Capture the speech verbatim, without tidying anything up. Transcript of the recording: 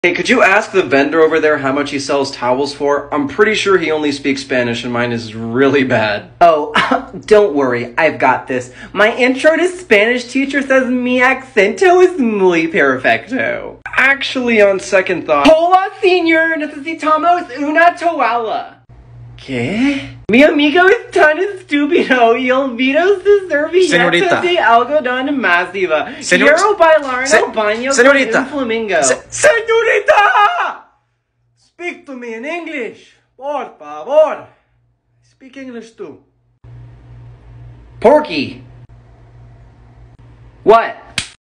Hey, could you ask the vendor over there how much he sells towels for? I'm pretty sure he only speaks Spanish and mine is really bad. Oh, don't worry, I've got this. My intro to Spanish teacher says mi acento es muy perfecto. Actually, on second thought... Hola, señor, necesitamos una toalla. ¿Qué? Mi amigo es tan estúpido y olvidó su servilleta Señorita. de algodón masiva. Señor- Quiero bailar en Se- el baño Señorita. con un flamingo. Se- Señorita! Speak to me in English. Por favor. Speak English too. Porky. What?